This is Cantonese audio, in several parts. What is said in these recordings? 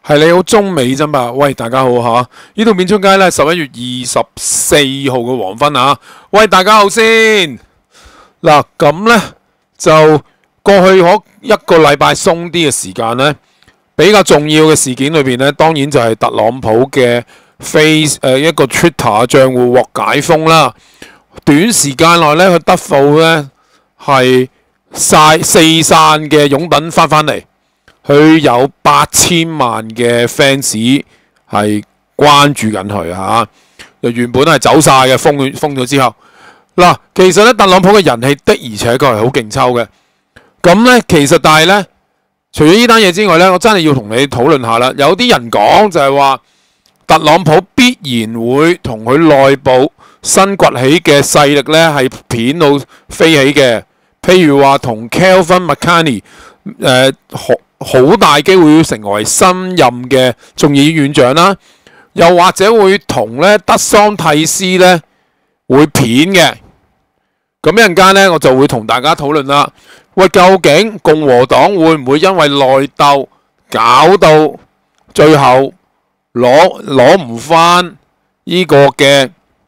係你好中美啫嘛？喂，大家好吓，呢度片出街咧11月24號嘅黃昏啊！喂，大家好先。嗱，咁咧就過去嗰一個禮拜鬆啲嘅時間咧，比較重要嘅事件裏邊咧，當然就係特朗普嘅一個 Twitter 賬戶獲解封啦。短時間內咧，佢得到咧係四散嘅擁躉翻嚟。佢有8000萬嘅 fans 係關注緊佢嚇，原本係走晒嘅，封咗之後，嗱，其實咧特朗普嘅人氣的而且確係好勁抽嘅。咁咧其實但係咧，除咗呢單嘢之外咧，我真係要同你討論下啦。有啲人講就係話，特朗普必然會同佢內部新崛起嘅勢力咧係片到飛起嘅，譬如話同 Kevin McCarthy 好大機會要成為新任嘅眾議院院長啦，又或者會同咧德桑蒂斯咧會片嘅。咁一陣間咧，我就會同大家討論啦。喂，究竟共和黨會唔會因為內鬥搞到最後攞唔翻呢個嘅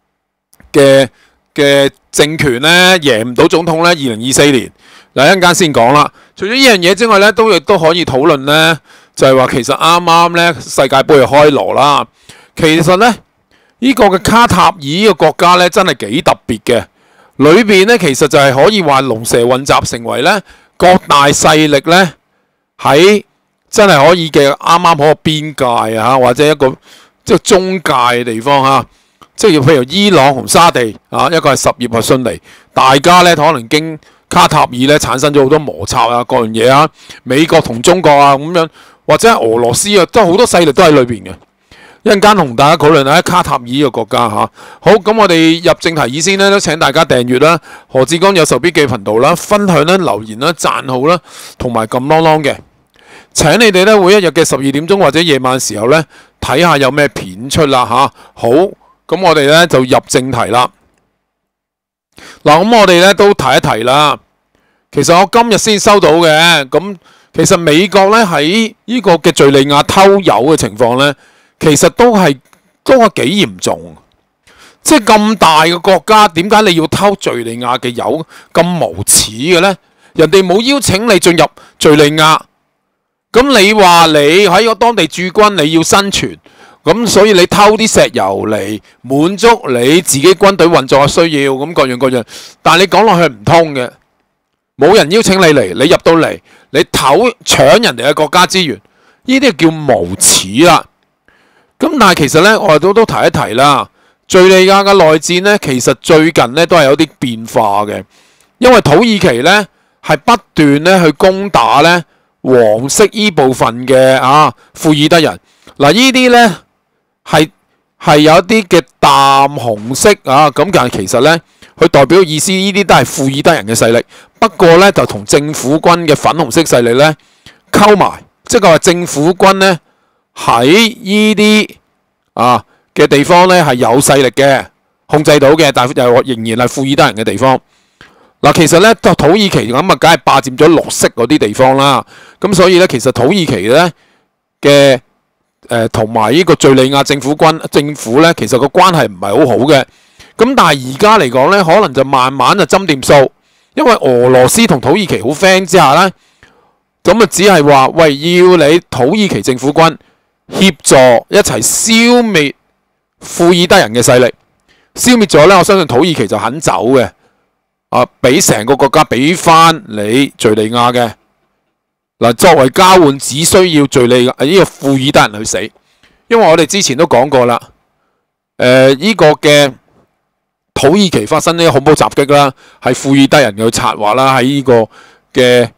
政權咧，贏唔到總統咧？2024年嗱，一陣間先講啦。除咗呢樣嘢之外咧，亦都可以討論咧，就係話其實啱啱咧世界盃開鑼啦。其實咧呢個嘅卡塔爾呢個國家咧真係幾特別嘅，裏邊咧其實就係可以話龍蛇混雜，成為咧各大勢力咧喺真係可以嘅啱啱好個邊界啊，或者一個即係中介嘅地方啊，即係譬如伊朗同沙地啊，一個係什葉派遜尼，大家咧可能經卡塔爾咧產生咗好多摩擦啊，各樣嘢啊，美國同中國啊咁樣，或者係俄羅斯啊，都好多勢力都喺裏邊嘅。一陣間同大家討論下卡塔爾呢個國家嚇。好，咁我哋入正題以先咧，都請大家訂閱啦，何志剛有仇必記頻道啦，分享啦、留言啦、讚好啦，同埋撳啷啷嘅。請你哋咧每一日嘅12點鐘或者夜晚時候咧睇下有咩片出啦嚇。好，咁我哋咧就入正題啦。嗱，咁我哋咧都提一提啦。其實我今日先收到嘅，咁其實美國咧喺呢個嘅敍利亞偷油嘅情況咧，其實都係幾嚴重。即係咁大嘅國家，點解你要偷敍利亞嘅油咁無恥嘅咧？人哋冇邀請你進入敍利亞，咁你話你喺個當地駐軍，你要生存。咁所以你偷啲石油嚟滿足你自己軍隊運作嘅需要，咁各樣，但係你講落去唔通嘅，冇人邀請你嚟，你入到嚟，你搶人哋嘅國家資源，呢啲叫無恥啦。咁但係其實呢，我哋都提一提啦，敍利亞嘅內戰呢，其實最近呢都係有啲變化嘅，因為土耳其呢係不斷呢去攻打呢黃色呢部分嘅庫爾德人，嗱呢啲呢。係有一啲嘅淡紅色啊，咁但係其實咧，佢代表嘅意思，呢啲都係庫爾德人嘅勢力。不過咧，就同政府軍嘅粉紅色勢力咧溝埋，即係話政府軍咧喺呢啲嘅地方咧係有勢力嘅，控制到嘅，但係又仍然係庫爾德人嘅地方。嗱，其實咧土耳其咁啊，梗係霸佔咗綠色嗰啲地方啦。咁所以咧，其實土耳其咧嘅同埋呢個敍利亞政府咧，其實個關係唔係好好嘅。咁但係而家嚟講咧，可能就慢慢就針掂數，因為俄羅斯同土耳其好 friend 之下咧，咁啊只係話喂，要你土耳其政府軍協助一齊消滅庫爾德人嘅勢力，消滅咗咧，我相信土耳其就肯走嘅，俾成個國家俾翻你敍利亞嘅。嗱，作為交換，只需要敍利亞呢個庫爾德人去死，因為我哋之前都講過啦，呢個嘅土耳其發生呢個恐怖襲擊啦，係庫爾德人去策劃啦，喺呢個嘅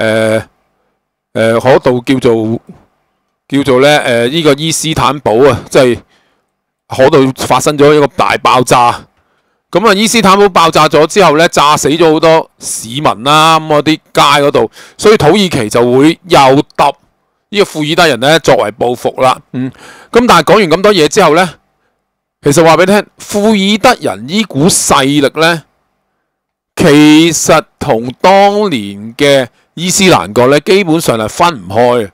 嗰度叫做咧呢個伊斯坦堡啊，即係嗰度發生咗一個大爆炸。咁啊，伊斯坦堡爆炸咗之後咧，炸死咗好多市民啦，咁嗰啲街嗰度，所以土耳其就會又揼呢個庫爾德人咧作為報復啦。咁但係講完咁多嘢之後咧，其實話俾你聽，庫爾德人呢股勢力咧，其實同當年嘅伊斯蘭國咧基本上係分唔開。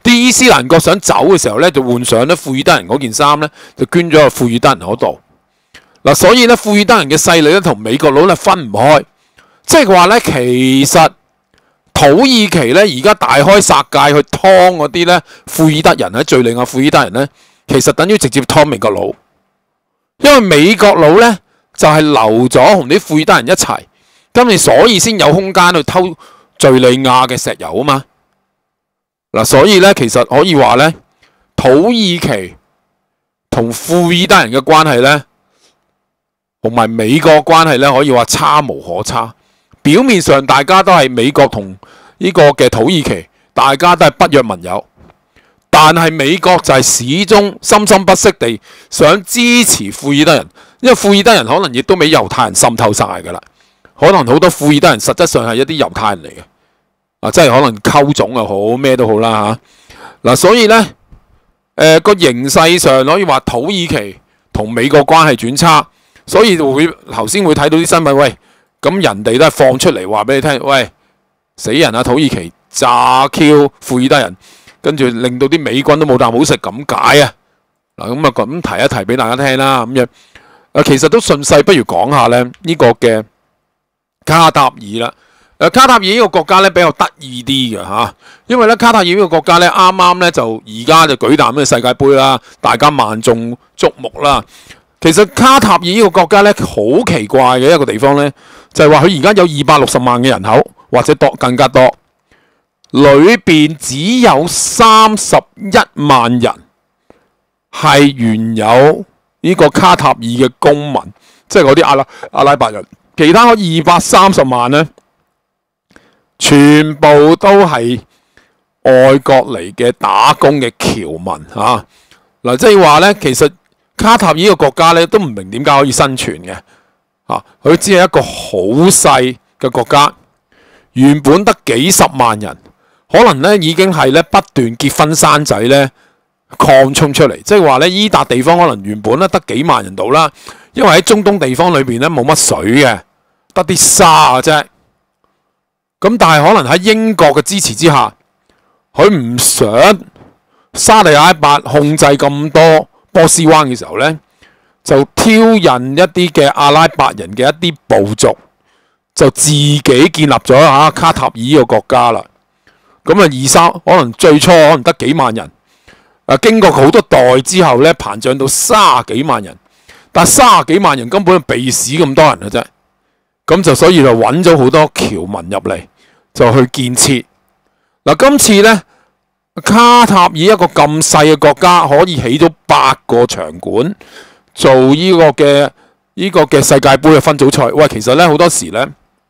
啲伊斯蘭國想走嘅時候咧，就換上咧庫爾德人嗰件衫咧，就捐咗去庫爾德人嗰度。嗱，所以咧庫爾德人嘅勢力咧同美國佬咧分唔開，即係話咧其實土耳其咧而家大開殺戒去劏嗰啲咧庫爾德人喺敘利亞庫爾德人咧，其實等於直接劏美國佬，因為美國佬咧就係留咗同啲庫爾德人一齊，咁你所以先有空間去偷敘利亞嘅石油啊嘛。嗱，所以咧其實可以話咧，土耳其同庫爾德人嘅關係咧，同埋美國關係咧，可以話差無可差。表面上大家都係美國同呢個嘅土耳其，大家都係不約盟友，但係美國就係始終深深不息地想支持庫爾德人，因為庫爾德人可能亦都俾猶太人滲透晒㗎啦。可能好多庫爾德人實質上係一啲猶太人嚟嘅，即係可能溝種又好，咩都好啦嚇。所以咧，個形勢上可以話土耳其同美國關係轉差，所以就會頭先會睇到啲新聞，喂。咁人哋都係放出嚟話俾你聽，喂，死人啊！土耳其炸 Q 庫爾德人，跟住令到啲美軍都冇啖好食咁解啊！嗱，咁啊咁提一提俾大家聽啦，咁樣其實都順勢，不如講下咧呢個嘅卡塔爾啦。卡塔爾呢個國家咧比較得意啲嘅嚇，因為咧卡塔爾呢個國家咧啱啱咧就而家就舉辦呢個世界盃啦，大家萬眾矚目啦。其實卡塔爾呢個國家咧好奇怪嘅一個地方咧，就係話佢而家有260萬嘅人口，或者更加多，裏邊只有31萬人係原有呢個卡塔爾嘅公民，即係嗰啲阿拉伯人，其他嗰230萬咧，全部都係外國嚟嘅打工嘅僑民嚇。嗱，即係話咧，其實卡塔爾呢個國家咧都唔明點解可以生存嘅嚇，佢只係一個好細嘅國家，原本得幾十萬人，可能咧已經係咧不斷結婚生仔咧擴充出嚟，即係話咧依笪地方可能原本咧得幾萬人度啦，因為喺中東地方裏邊咧冇乜水嘅，得啲沙嘅啫。咁但係可能喺英國嘅支持之下，佢唔想沙地阿拉伯控制咁多波斯灣嘅時候咧，就挑釁一啲嘅阿拉伯人嘅一啲部族，就自己建立咗卡塔爾呢個國家啦。咁啊可能最初可能得幾萬人，經過好多代之後咧，膨脹到30幾萬人，但30幾萬人根本係鼻屎咁多人嘅啫。咁就所以就揾咗好多僑民入嚟，就去建設。嗱，今次咧卡塔爾一個咁細嘅國家，可以起咗8個場館做呢個嘅世界盃嘅分組賽。喂，其實咧好多時咧，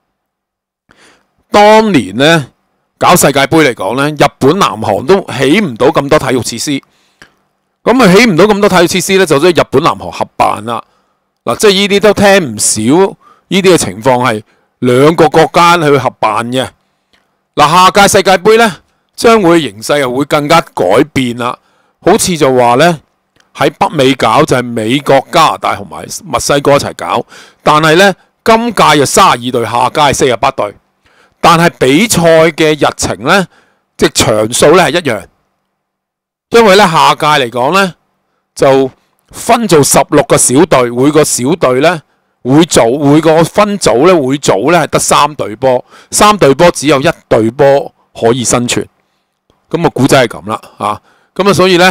當年咧搞世界盃嚟講咧，日本、南韓都起唔到咁多體育設施。咁啊起唔到咁多體育設施咧，就即係日本、南韓合辦啦。嗱，即係呢啲都聽唔少。呢啲嘅情況係2個國家去合辦嘅。嗱，下屆世界盃咧，將會形勢又會更加改變啦。好似就話咧喺北美搞就係美國、加拿大同埋墨西哥一齊搞，但係咧今屆就32隊，下屆48隊，但係比賽嘅日程咧，即係場數咧係一樣，因為咧下屆嚟講咧就分做16個小隊，每個小隊咧。每個分組咧，每組咧係得3隊波，3隊波只有1隊波可以生存。咁啊，估計係咁啦嚇。咁啊，所以咧，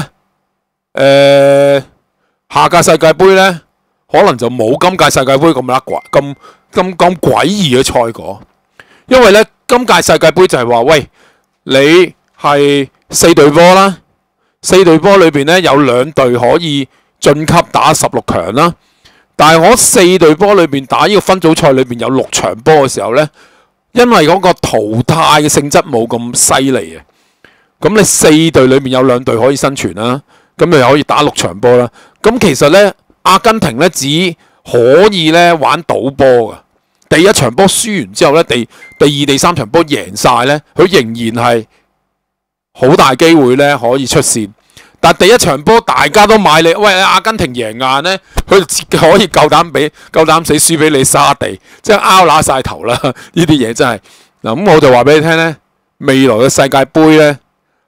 下屆世界盃咧，可能就冇今屆世界盃咁詭異嘅賽果。因為咧，今屆世界盃就係話，喂，你係4隊波啦，4隊波裏邊咧有2隊可以晉級打16強啦。但係我4隊波裏邊打呢個分組賽裏邊有6場波嘅時候咧，因為嗰個淘汰嘅性質冇咁犀利嘅，咁你4隊裏面有2隊可以生存啦，咁你又可以打6場波啦。咁其實咧，阿根廷咧只可以咧玩賭波噶，第1場波輸完之後咧，第2、第3場波贏晒咧，佢仍然係好大機會咧可以出線。但第1場波大家都買你，喂，阿根廷贏硬咧，佢可以夠膽死輸俾你沙地，即係拗乸晒頭啦！呢啲嘢真係嗱，咁我就話俾你聽咧，未來嘅世界盃咧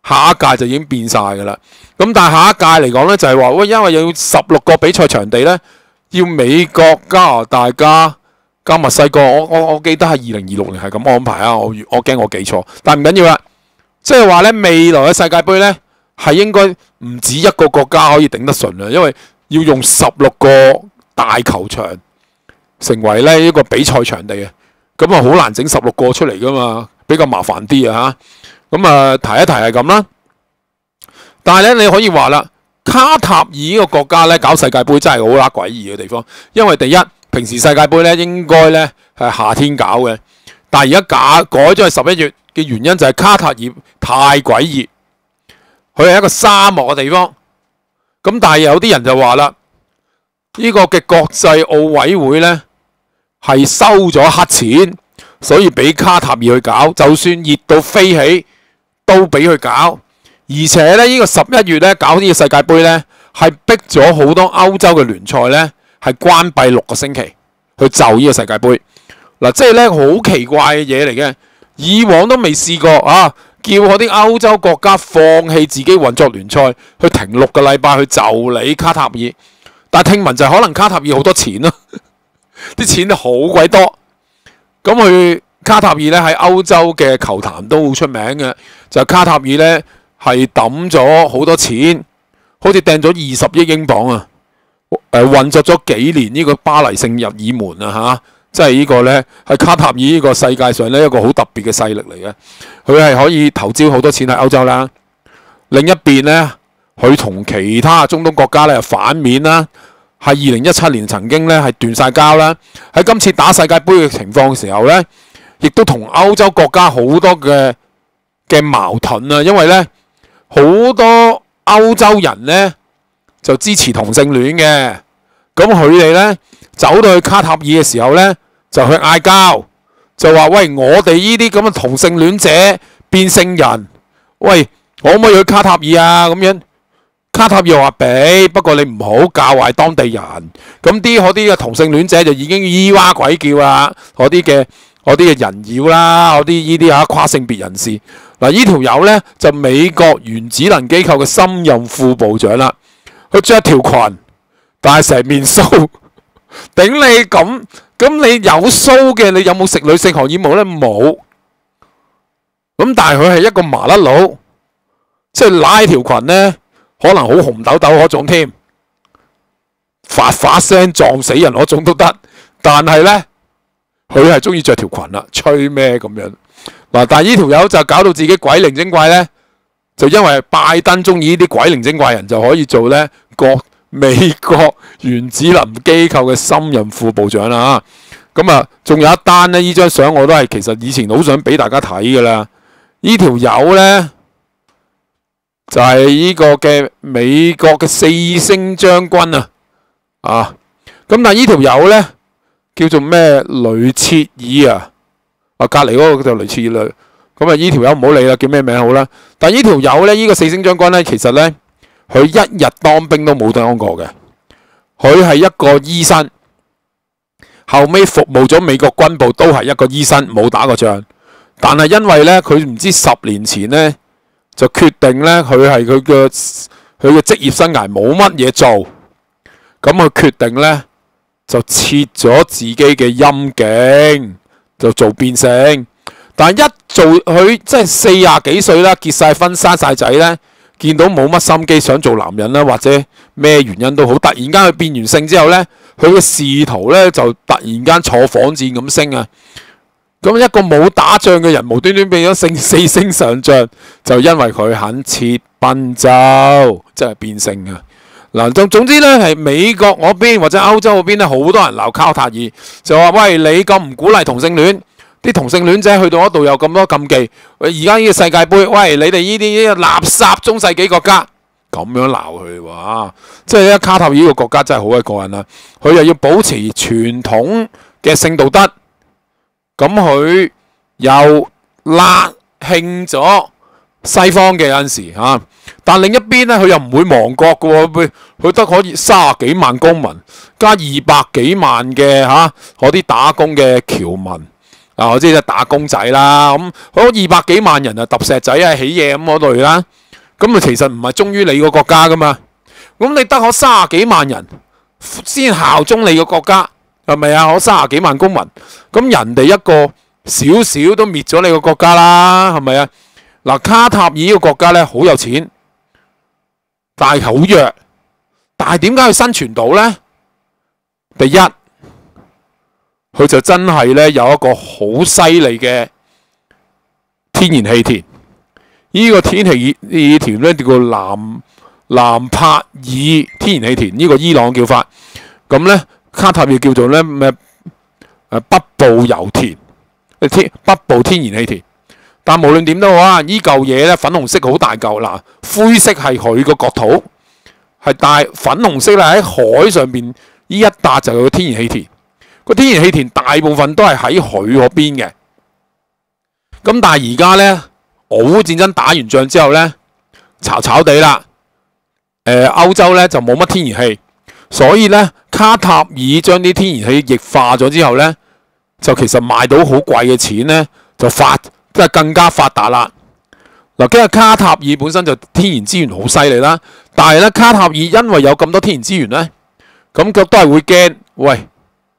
下一屆就已經變晒㗎啦。咁但係下一屆嚟講咧，就係話喂，因為有16個比賽場地咧，要美國、加拿大加墨西哥，我記得係2026年係咁安排啊，我驚我記錯，但唔緊要啦。即係話咧，未來嘅世界盃咧係應該唔止一個國家可以頂得順啊，因為要用16個大球場成為咧一個比賽場地啊，咁啊好難整16個出嚟噶嘛，比較麻煩啲啊嚇。咁啊提一提係咁啦。但係咧你可以話啦，卡塔爾呢個國家咧搞世界盃真係好啦詭異嘅地方，因為第一平時世界盃咧應該咧係夏天搞嘅，但係而家改咗係11月嘅原因就係卡塔爾太鬼熱，佢係一個沙漠嘅地方。咁但係有啲人就話啦，呢個嘅國際奧委會咧係收咗黑錢，所以俾卡塔爾去搞，就算熱到飛起都俾佢搞。而且咧呢個11月咧搞呢個世界盃咧係逼咗好多歐洲嘅聯賽咧係關閉6個星期去就呢個世界盃。嗱，即係咧好奇怪嘅嘢嚟嘅，以往都未試過啊！叫嗰啲歐洲國家放棄自己運作聯賽，去停6個禮拜去就你卡塔爾。但係聽聞就係可能卡塔爾好多錢咯，啲錢好鬼多。咁佢卡塔爾咧喺歐洲嘅球壇都好出名嘅，就係卡塔爾咧係抌咗好多錢，好似掟咗20億英鎊啊！運作咗幾年呢個巴黎聖日耳門啊嚇！即係呢個呢，係卡塔爾呢個世界上呢一個好特別嘅勢力嚟嘅，佢係可以投資好多錢喺歐洲啦。另一邊呢，佢同其他中東國家呢反面啦，係2017年曾經呢係斷晒交啦。喺今次打世界盃嘅情況嘅時候呢，亦都同歐洲國家好多嘅矛盾啊，因為呢，好多歐洲人呢就支持同性戀嘅，咁佢哋呢走到去卡塔爾嘅時候呢，就去嗌交，就話喂，我哋呢啲咁嘅同性戀者變性人，喂，可唔可以去卡塔爾啊？咁樣卡塔爾話俾，不過你唔好教壞當地人。咁嗰啲嘅同性戀者就已經咿哇鬼叫啦，嗰啲嘅人妖啦，嗰啲呢啲跨性別人士。嗱，呢條友呢，就美國原子能機構嘅新任副部長啦，佢着條裙，但係成面鬚。頂你咁你有鬚嘅，你有冇食女性荷爾蒙呢？冇。咁但係佢係一個麻甩佬，即係拉條裙呢，可能好紅豆豆嗰種添，發聲撞死人嗰種都得。但係呢，佢係中意着條裙啦，吹咩咁樣？嗱，但係呢條友就搞到自己鬼靈精怪呢，就因為拜登中意呢啲鬼靈精怪人，就可以做呢美國原子能機構嘅新任副部長啦。咁啊，仲有一單呢，呢張相我都係其實以前好想俾大家睇噶啦。呢條友呢，就係呢個嘅美國嘅4星將軍啊。咁但係呢條友呢，叫做咩雷切爾啊？隔離嗰個就雷切爾。咁啊，呢條友唔好理啦，叫咩名好啦。但係呢條友呢，呢個4星將軍呢，其實呢，佢一日當兵都冇當過嘅，佢係一個醫生，後尾服務咗美國軍部，都係一個醫生，冇打過仗。但係因為呢，佢唔知10年前呢，就決定呢，佢嘅職業生涯冇乜嘢做，咁佢決定呢，就切咗自己嘅陰莖，就做變性。但係一做佢即係40幾歲啦，結晒婚生晒仔呢，見到冇乜心機想做男人啦，或者咩原因都好，突然間佢變完性之後呢，佢嘅仕途呢就突然間坐火箭咁升啊！咁一個冇打仗嘅人無端端變咗4星上將，就因為佢肯切賓州，即係變性啊！嗱，總之呢，係美國嗰邊或者歐洲嗰邊呢，好多人鬧卡塔爾，就話喂，你咁唔鼓勵同性戀。啲同性戀者去到嗰度有咁多禁忌，而家呢個世界盃，喂，你哋呢啲垃圾中世紀國家咁樣鬧佢喎，即係咧卡塔爾呢個國家真係好鬼過癮啦！佢又要保持傳統嘅性道德，咁佢又辣慶咗西方嘅有陣時嚇，但另一邊咧佢又唔會亡國嘅喎，佢得可以30幾萬公民加200幾萬嘅嗰啲打工嘅僑民。 我知打工仔啦，咁嗰200幾萬人啊揼石仔啊起嘢咁嗰類啦，咁啊其實唔係忠於你個國家噶嘛，咁你得嗰30幾萬人先效忠你個國家，係咪啊？嗰30幾萬公民，咁人哋一個少少都滅咗你個國家啦，係咪啊？嗱，卡塔爾呢個國家咧好有錢，但係好弱，但係點解佢生存到咧？第一，佢就真係咧有一個好犀利嘅天然氣田，呢個天然氣田咧叫做南帕爾天然氣田，呢個伊朗叫法，咁咧卡塔爾叫做咧咩北部油田，北部天然氣田。但無論點都好啊，呢嚿嘢咧粉紅色好大嚿，嗱灰色係佢個國土，係大粉紅色咧喺海上邊呢一笪就有個天然氣田。個天然氣田大部分都係喺佢嗰邊嘅。咁但係而家咧俄烏戰爭打完仗之後咧，嘈嘈地啦。歐洲咧就冇乜天然氣，所以咧卡塔爾將啲天然氣液化咗之後咧，就其實賣到好貴嘅錢咧，就即係更加發達啦。嗱，因為卡塔爾本身就天然資源好犀利啦，但係咧卡塔爾因為有咁多天然資源咧，咁佢都係會驚，喂，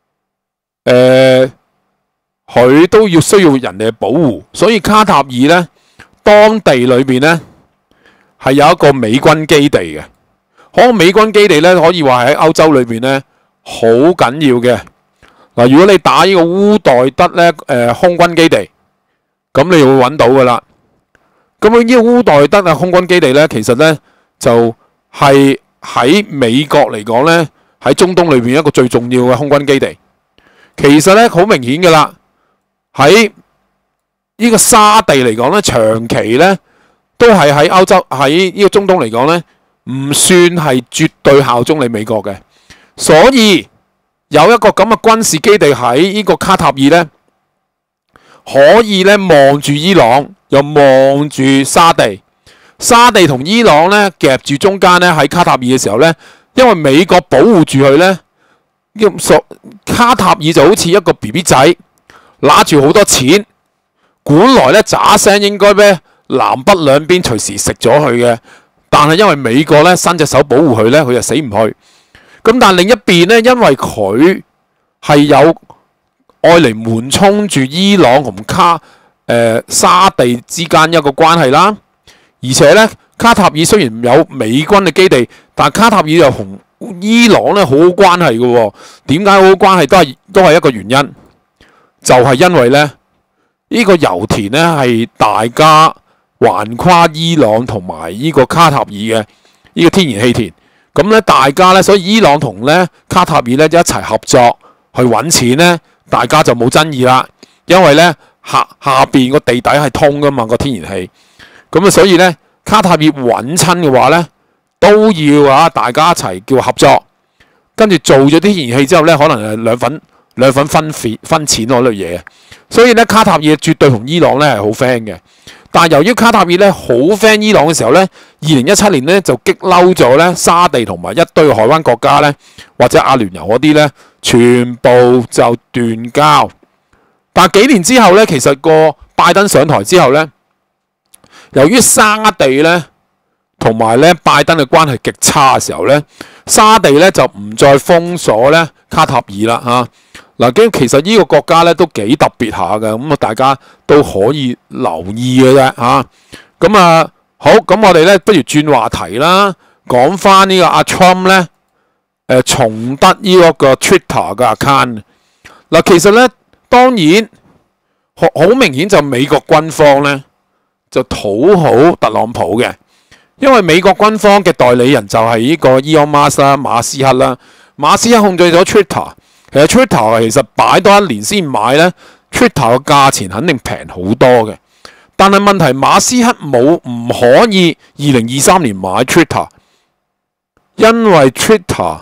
佢都要需要人哋嘅保護，所以卡塔爾咧當地裏邊咧係有一個美軍基地嘅。嗰個美軍基地咧可以話喺歐洲裏邊咧好緊要嘅。嗱，如果你打呢個烏代德咧空軍基地，咁你會揾到噶啦。咁呢個烏代德空軍基地咧，其實咧就係喺美國嚟講咧，喺中東裏邊一個最重要嘅空軍基地。其實咧好明顯噶啦，喺呢個沙地嚟講咧，長期咧都係喺歐洲喺呢個中東嚟講咧，唔算係絕對效忠你美國嘅。所以有一個咁嘅軍事基地喺呢個卡塔爾咧，可以咧望住伊朗，又望住沙地。沙地同伊朗咧夾住中間咧喺卡塔爾嘅時候咧，因為美國保護住佢咧，卡塔爾就好似一個 BB 仔，拿住好多錢，本來咧喳聲應該咩南北兩邊隨時食咗佢嘅，但係因為美國咧伸隻手保護佢咧，佢就死唔去。咁但係另一邊咧，因為佢係有愛嚟緩衝住伊朗同沙地之間一個關係啦，而且咧卡塔爾雖然有美軍嘅基地，但卡塔爾又同伊朗咧好好關係嘅喎。點解好好關係都係一個原因，就係因為咧呢個油田咧係大家橫跨伊朗同埋呢個卡塔爾嘅呢個天然氣田。咁咧大家咧，所以伊朗同咧卡塔爾咧一齊合作去揾錢咧，大家就冇爭議啦。因為咧下邊個地底係通噶嘛，個天然氣。咁啊，所以咧卡塔爾揾親嘅話咧，都要大家一齊叫合作，跟住做咗啲天然氣之後咧，可能係兩份分錢嗰類嘢。所以咧卡塔爾絕對同伊朗咧係好 friend 嘅。但係由於卡塔爾咧好 friend 伊朗嘅時候咧，2017年咧就激嬲咗咧沙地同埋一堆海灣國家咧，或者阿聯酋嗰啲咧，全部就斷交。但係幾年之後咧，其實個拜登上台之後咧，由於沙地咧同埋咧拜登嘅關係極差嘅時候咧，沙地咧就唔再封鎖咧卡塔爾啦嚇。嗱，其實呢個國家咧都幾特別下嘅，咁啊大家都可以留意嘅啫嚇。咁好，咁我哋咧不如轉話題啦，講翻呢個阿 Trump 咧重得呢個 Twitter 嘅 account。嗱，其實咧當然好明顯就美國軍方咧就討好特朗普嘅，因為美國軍方嘅代理人就係呢個 Elon Musk 啦，馬斯克啦，馬斯克控制咗 Twitter。其實 Twitter 其實擺多一年先買咧 ，Twitter 嘅價錢肯定平好多嘅。但係問題馬斯克唔可以2023年買 Twitter， 因為 Twitter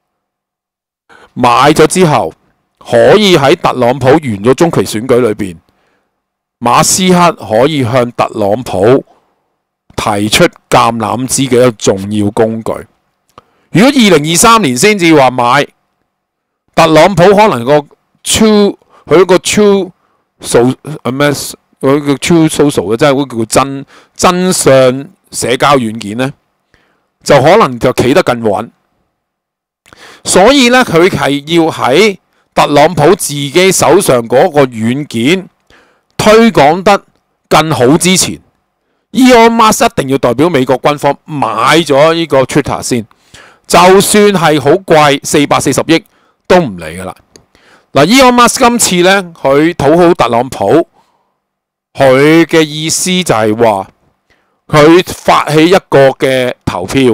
買咗之後，可以喺特朗普完咗中期選舉裏邊，馬斯克可以向特朗普提出橄欖枝嘅一個重要工具。如果2023年先至話買，特朗普可能佢個 True 咩嗰個 True Social 嘅，即係嗰個叫真相社交軟件咧，就可能就企得更穩。所以咧，佢係要喺特朗普自己手上嗰個軟件推廣得更好之前，Elon Musk 一定要代表美國軍方買咗呢個 Twitter 先，就算係好貴440億都唔理噶啦。嗱，Elon Musk 今次咧，佢討好特朗普，佢嘅意思就係話佢發起一個嘅投票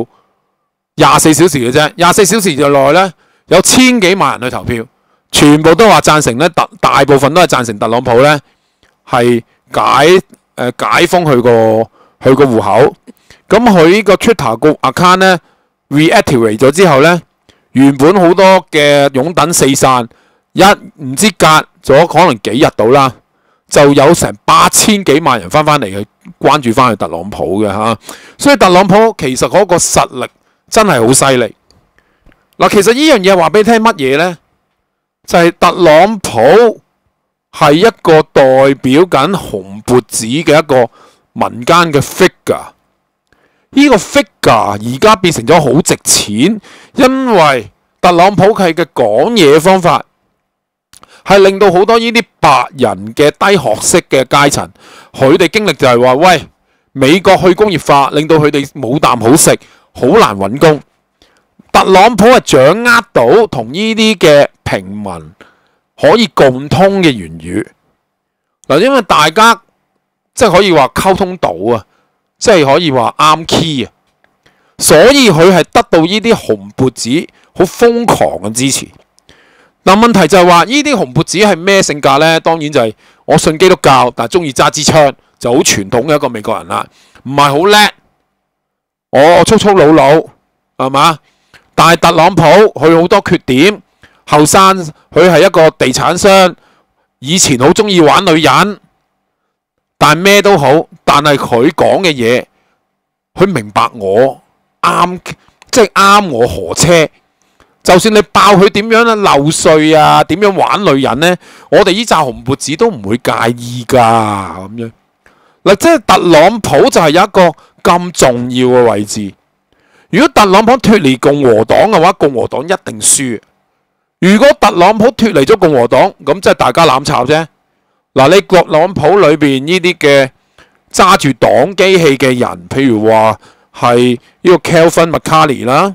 ，24小時嘅啫，24小時之內咧有1000幾萬人去投票，全部都話贊成咧，大部分都係贊成特朗普咧係解封佢個戶口。咁佢呢個 Twitter 個 account 咧 reactivate 咗之後咧，原本好多嘅擁躉四散，唔知隔咗可能幾日到啦，就有成8000幾萬人翻嚟去關注翻去特朗普嘅嚇。所以特朗普其實嗰個實力真係好犀利。嗱，其實呢樣嘢話俾你聽乜嘢咧？就係特朗普係一個代表緊紅脖子嘅一個民間嘅 figure。呢個 figure 而家變成咗好值錢，因為特朗普佢嘅講嘢方法係令到好多呢啲白人嘅低學識嘅階層，佢哋經歷就係話：喂，美國去工業化，令到佢哋冇啖好食，好難揾工。特朗普係掌握到同呢啲嘅平民可以共通嘅言語。嗱，因為大家即係可以話溝通到啊，即係可以話啱 key 啊，所以佢係得到呢啲紅脖子好瘋狂嘅支持。嗱，問題就係話呢啲紅脖子係咩性格呢？當然就係我信基督教，但係中意揸支槍，就好傳統嘅一個美國人啦，唔係好叻，我粗粗魯魯係嘛？但係特朗普佢好多缺點，後生佢係一個地產商，以前好中意玩女人，但咩都好，但係佢講嘅嘢，佢明白我啱，即係啱我何車。就算你爆佢點樣漏稅啊，點樣玩女人呢，我哋呢紮紅脖子都唔會介意㗎咁樣。嗱，即係特朗普就係有一個咁重要嘅位置。如果特朗普脫離共和黨嘅話，共和黨一定輸。如果特朗普脫離咗共和黨，咁即係大家攬炒啫。嗱，你特朗普裏邊呢啲嘅揸住黨機器嘅人，譬如話係呢個 Kevin McCarthy 啦。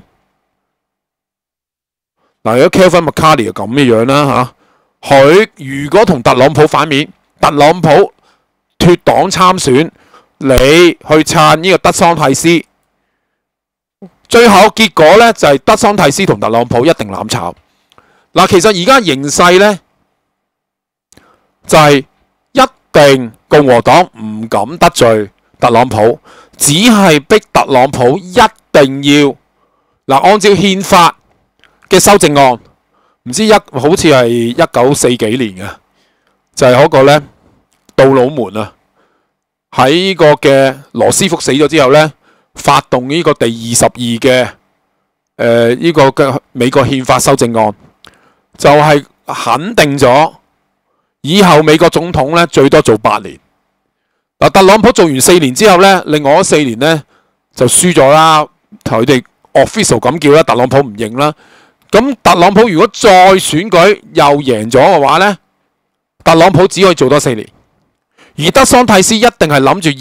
嗱，如果 Kevin McCarthy 就咁嘅樣啦嚇，佢如果同特朗普反面，特朗普脫黨參選，你去撐呢個德桑蒂斯，最後結果咧就係德桑蒂斯同特朗普一定攬炒。嗱，其實而家形勢咧就係一定共和黨唔敢得罪特朗普，只係逼特朗普一定要嗱，按照憲法嘅修正案，唔知好似係1940幾年嘅，就係嗰個咧杜魯門啊，喺呢個嘅羅斯福死咗之後咧，發動呢個第22嘅呢個嘅美國憲法修正案，就係肯定咗以後美國總統咧最多做8年。嗱，特朗普做完4年之後咧，另外嗰4年咧就輸咗啦，佢哋 official 咁叫啦，特朗普唔認啦。咁特朗普如果再選舉又贏咗嘅話呢，特朗普只可以做多4年，而德桑蒂斯一定係諗住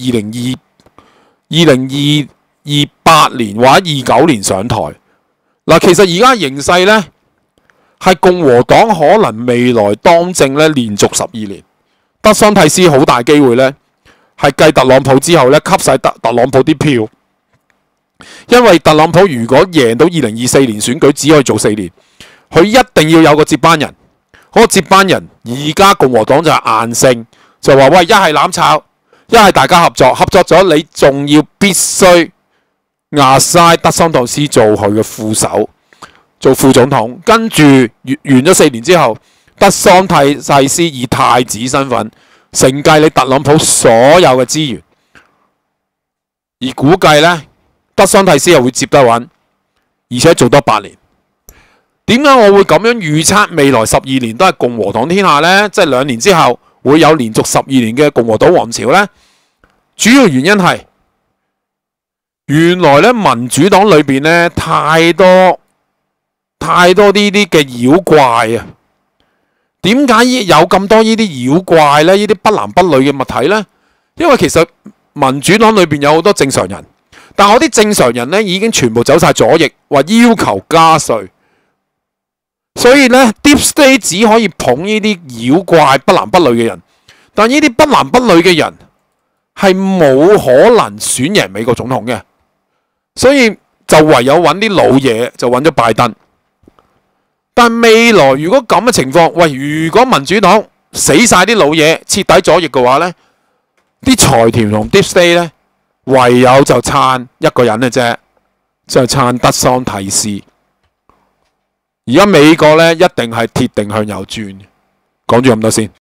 2028年或者29年上台。嗱，其實而家形勢呢，係共和黨可能未來當政呢連續12年，德桑蒂斯好大機會呢係繼特朗普之後呢吸晒特朗普啲票。因為特朗普如果贏到2024年選舉，只可以做4年，佢一定要有個接班人。嗰個接班人而家共和黨就係硬性，就話喂，一係攬炒，一係大家合作，合作咗你仲要必須壓晒德桑蒂斯做佢嘅副手，做副總統。跟住完咗4年之後，德桑蒂斯以太子身份承繼你特朗普所有嘅資源，而估計呢，德桑蒂斯又會接得穩，而且做多8年。點解我會咁樣預測未來12年都係共和黨天下呢？即係2年之後會有連續12年嘅共和黨王朝呢？主要原因係原來咧民主黨裏邊咧太多呢啲嘅妖怪啊！點解有咁多呢啲妖怪咧？呢啲不男不女嘅物體呢？因為其實民主黨裏邊有好多正常人，但係我啲正常人咧已經全部走晒左翼，話要求加稅，所以咧 Deep State 只可以捧呢啲妖怪不男不女嘅人，但呢啲不男不女嘅人係冇可能選贏美國總統嘅，所以就唯有揾啲老嘢，就揾咗拜登。但未來如果咁嘅情況，喂，如果民主黨死晒啲老嘢，徹底左翼嘅話呢，啲財團同 Deep State 呢，唯有就撐一個人嘅啫，就係撐德桑蒂斯。而家美國呢，一定係鐵定向右轉。講住咁多先。